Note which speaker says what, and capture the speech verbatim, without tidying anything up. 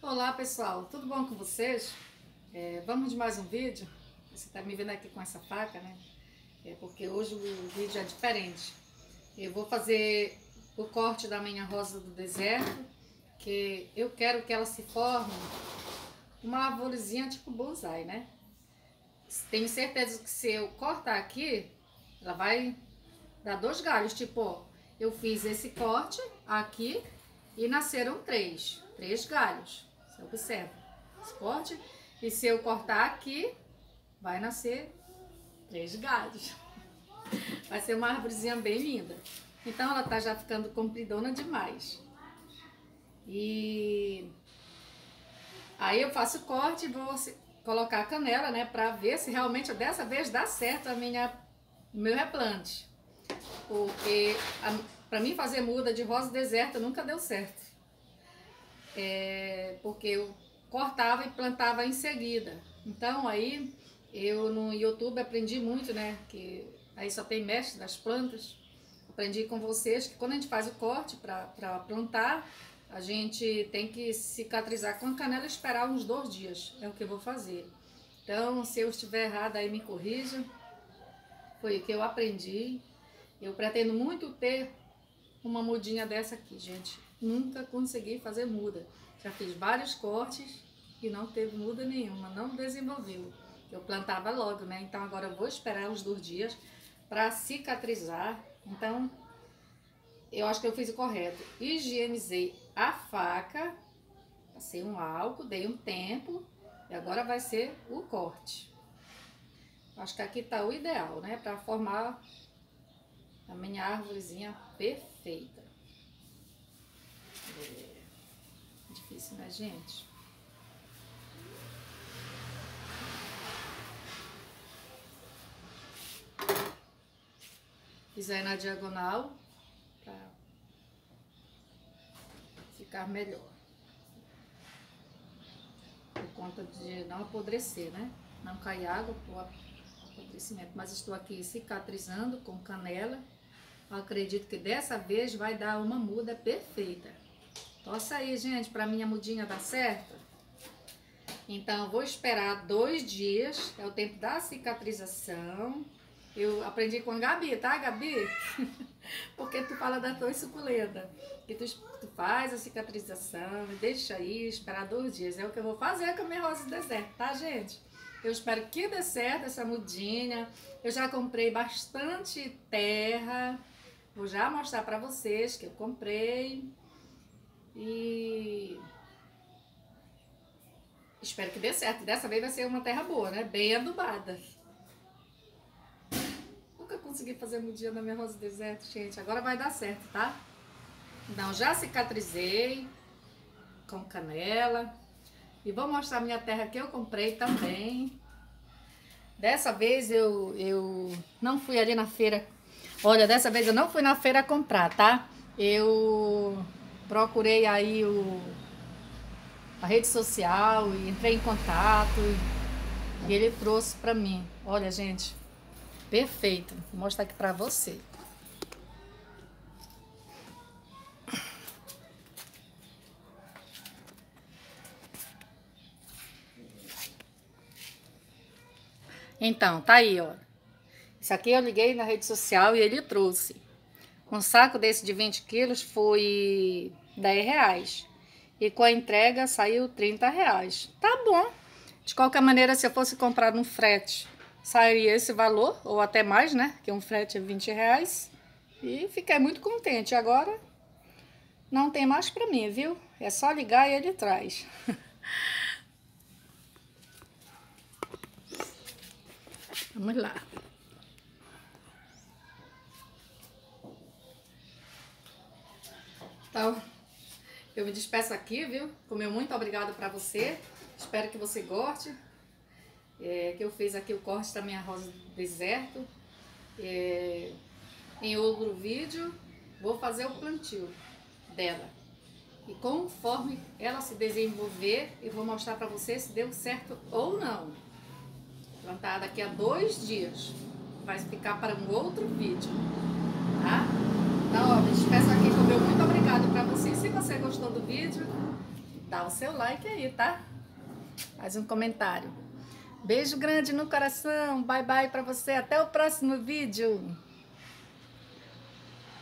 Speaker 1: Olá pessoal, tudo bom com vocês? É, vamos de mais um vídeo. Você está me vendo aqui com essa faca, né? É porque hoje o vídeo é diferente. Eu vou fazer o corte da minha rosa do deserto, que eu quero que ela se forme uma arvorezinha tipo bonsai, né? Tenho certeza que se eu cortar aqui, ela vai dar dois galhos. Tipo, ó, eu fiz esse corte aqui e nasceram três, três galhos. Você observa esse corte. E se eu cortar aqui, vai nascer três galhos. Vai ser uma árvorezinha bem linda. Então ela tá já ficando compridona demais. E aí eu faço o corte e vou colocar a canela, né, para ver se realmente dessa vez dá certo a minha meu replante. Porque para mim fazer muda de rosa deserta nunca deu certo. É, porque eu cortava e plantava em seguida. Então aí eu no YouTube aprendi muito, né, que aí só tem mestre das plantas. Aprendi com vocês que quando a gente faz o corte para plantar, a gente tem que cicatrizar com a canela e esperar uns dois dias. É o que eu vou fazer. Então, se eu estiver errada, aí me corrija. Foi o que eu aprendi. Eu pretendo muito ter uma mudinha dessa aqui, gente. Nunca consegui fazer muda. Já fiz vários cortes e não teve muda nenhuma, não desenvolveu. Eu plantava logo, né? Então agora eu vou esperar uns dois dias para cicatrizar. Então, eu acho que eu fiz o correto. Higienizei a faca, passei um álcool, dei um tempo e agora vai ser o corte. Acho que aqui tá o ideal, né? Para formar a minha árvorezinha perfeita. É difícil, né, gente? Fiz aí na diagonal para ficar melhor. Por conta de não apodrecer, né? Não cair água pro apodrecimento. Mas estou aqui cicatrizando com canela. Eu acredito que dessa vez vai dar uma muda perfeita. Torça aí, gente, para minha mudinha dar certo. Então, vou esperar dois dias. É o tempo da cicatrização. Eu aprendi com a Gabi, tá, Gabi? Porque tu fala da tua suculenta. Que tu, tu faz a cicatrização, deixa aí, esperar dois dias. É o que eu vou fazer com a minha rosa do deserto, tá, gente? Eu espero que dê certo essa mudinha. Eu já comprei bastante terra. Vou já mostrar pra vocês que eu comprei. E espero que dê certo. Dessa vez vai ser uma terra boa, né? Bem adubada. Nunca consegui fazer mudinha na minha rosa do deserto, gente. Agora vai dar certo, tá? Então, já cicatrizei com canela. E vou mostrar a minha terra que eu comprei também. Dessa vez eu, eu não fui ali na feira. Olha, dessa vez eu não fui na feira comprar, tá? Eu procurei aí o, a rede social e entrei em contato. E ele trouxe pra mim. Olha, gente, perfeito. Vou mostrar aqui pra você. Então, tá aí, ó. Isso aqui eu liguei na rede social e ele trouxe. Um saco desse de vinte quilos foi dez reais. E com a entrega saiu trinta reais. Tá bom. De qualquer maneira, se eu fosse comprar no frete, sairia esse valor, ou até mais, né? Que um frete é vinte reais. E fiquei muito contente. Agora, não tem mais pra mim, viu? É só ligar e ele traz. Vamos lá. Então, eu me despeço aqui, viu? Com meu muito obrigado pra você. Espero que você goste. É, que eu fiz aqui o corte da minha rosa do deserto. É, em outro vídeo, vou fazer o plantio dela. E conforme ela se desenvolver, eu vou mostrar pra você se deu certo ou não. Plantar daqui a dois dias. Vai ficar para um outro vídeo, tá? Então, ó, me despeço aqui com o meu muito obrigado para você. Se você gostou do vídeo, dá o seu like aí, tá? Faz um comentário. Beijo grande no coração. Bye, bye pra você. Até o próximo vídeo.